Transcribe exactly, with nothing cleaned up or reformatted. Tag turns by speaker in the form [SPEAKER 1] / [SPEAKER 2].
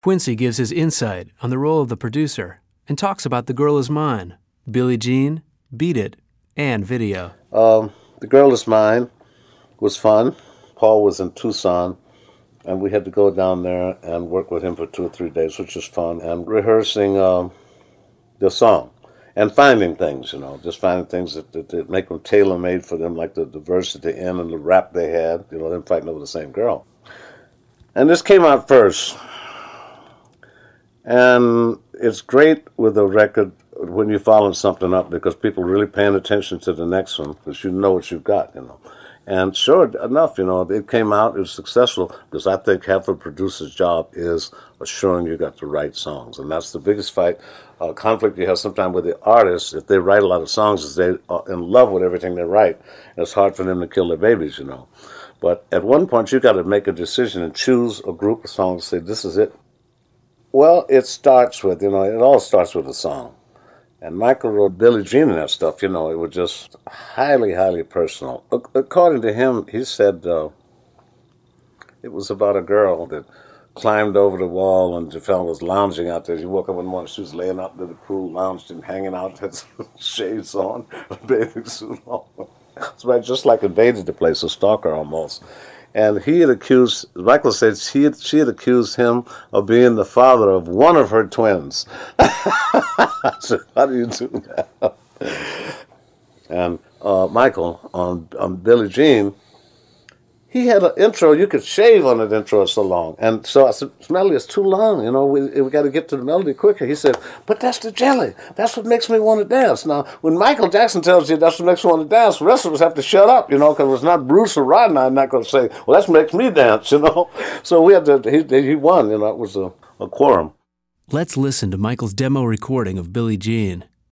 [SPEAKER 1] Quincy gives his insight on the role of the producer and talks about The Girl Is Mine, Billie Jean, Beat It, and video.
[SPEAKER 2] Um, The Girl Is Mine was fun. Paul was in Tucson, and we had to go down there and work with him for two or three days, which was fun, and rehearsing um, the song and finding things, you know, just finding things that, that, that make them tailor-made for them, like the, the verse at the end and the rap they had, you know, them fighting over the same girl. And this came out first. And it's great with a record when you're following something up because people are really paying attention to the next one because you know what you've got, you know. And sure enough, you know, it came out, it was successful because I think half a producer's job is assuring you got the right songs. And that's the biggest fight, uh, conflict you have sometimes with the artists. If they write a lot of songs, is they are in love with everything they write. And it's hard for them to kill their babies, you know. But at one point, you got to make a decision and choose a group of songs, say, this is it. Well, it starts with, you know, it all starts with a song. And Michael wrote Billie Jean and that stuff, you know, it was just highly, highly personal. According to him, he said uh, it was about a girl that climbed over the wall and the fellow was lounging out there. He woke up one morning, she was laying out in the pool, lounged and hanging out, had shades on, a bathing suit on. So I just like invaded the place, a stalker almost. And he had accused, Michael said she had, she had accused him of being the father of one of her twins. I said, how do you do that? And uh, Michael, on, on Billie Jean, he had an intro, you could shave on that intro so long. And so I said, melody is too long, you know, we, we got to get to the melody quicker. He said, but that's the jelly. That's what makes me want to dance. Now, when Michael Jackson tells you that's what makes me want to dance, the rest of us have to shut up, you know, because it's not Bruce or Rodney. I'm not going to say, well, that's what makes me dance, you know. So we had to, he, he won, you know, it was a, a quorum.
[SPEAKER 1] Let's listen to Michael's demo recording of Billie Jean.